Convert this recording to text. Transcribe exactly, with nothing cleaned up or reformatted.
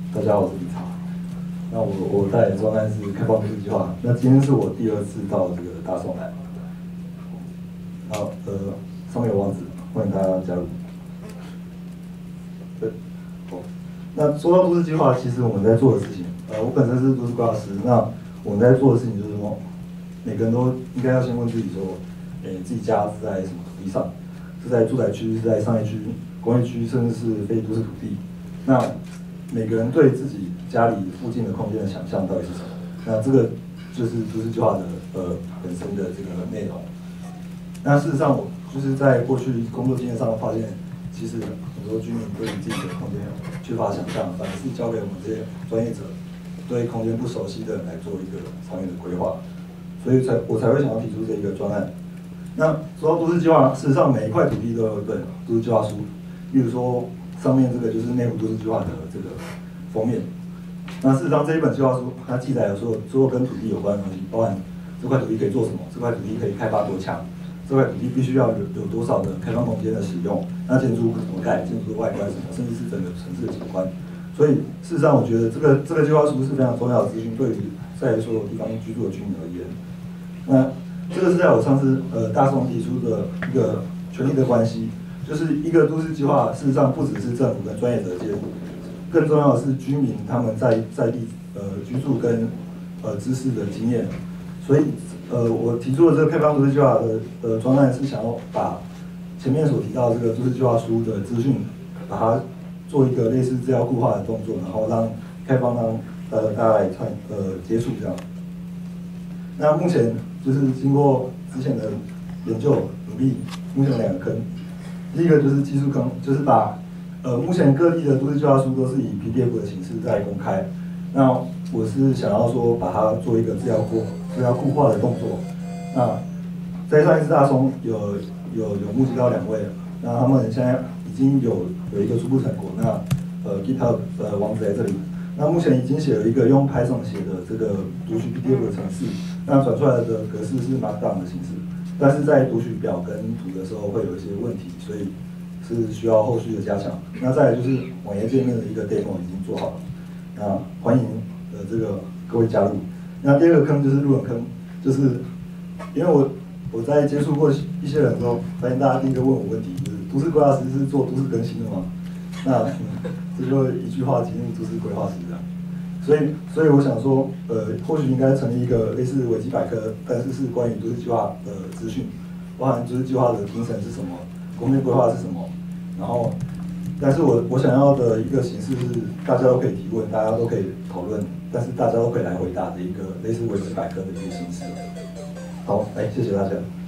大家好，我是李超。那我我带的专案是开放都市计划。那今天是我第二次到这个大松来。好，呃，上面有网址，欢迎大家加入。对，好。那说到都市计划，其实我们在做的事情，呃，我本身是都市规划师。那我们在做的事情就是说，每个人都应该要先问自己说，诶、欸，自己家是在什么土地上？是在住宅区，是在商业区、工业区，甚至是非都市土地。那每个人对自己家里附近的空间的想象到底是什么？那这个就是都市计划的呃本身的这个内容。那事实上，我就是在过去工作经验上发现，其实很多居民对于自己的空间缺乏想象，反而是交给我们这些专业者，对空间不熟悉的人来做一个长远的规划。所以才我才会想要提出这一个专案。那说到都市计划，事实上每一块土地都有一本都市计划书，例如说上面这个就是内湖都市计划的这个封面。那事实上这一本计划书，它记载了所有所有跟土地有关的东西，包含这块土地可以做什么，这块土地可以开发多强，这块土地必须要有有多少的开放空间的使用，那建筑物怎么盖，建筑的外观什么，甚至是整个城市的景观。所以事实上，我觉得这个这个计划书是非常重要的资讯，对于在所有地方居住的居民而言。那这个是在我上次呃大松提出的一个权力的关系，就是一个都市计划，事实上不只是政府跟专业者介入，更重要的是居民他们在在地呃居住跟呃知识的经验。所以呃我提出的这个开放都市计划的呃专案是想要把前面所提到这个都市计划书的资讯，把它做一个类似资料固化的动作，然后让开放让呃大家来参呃接触这样。那目前就是经过之前的研究努力，目前有两个坑。第一个就是技术坑，就是把呃目前各地的都市计划书都是以 P D F 的形式在公开。那我是想要说把它做一个资料固资料固化的动作。那在上一次大松有有有募集到两位，那他们现在已经有有一个初步成果。那呃 GitHub 的网址在这里。那目前已经写了一个用 Python 写的这个读取 P D F 的程式。那转出来的格式是 Markdown 的形式，但是在读取表跟图的时候会有一些问题，所以是需要后续的加强。那再来就是网页界面的一个 demo 已经做好了，那欢迎呃这个各位加入。那第二个坑就是路人坑，就是因为我我在接触过一些人之后，发现大家第一个问我问题就是都市规划师是做都市更新的吗？那、嗯、这就一句话激怒都市规划师这样。所以，所以我想说，呃，或许应该成立一个类似维基百科，但是是关于都市计划的资讯，包含都市计划的精神是什么，空间规划是什么，然后，但是我我想要的一个形式是大家都可以提问，大家都可以讨论，但是大家都可以来回答的一个类似维基百科的一个形式。好，来，谢谢大家。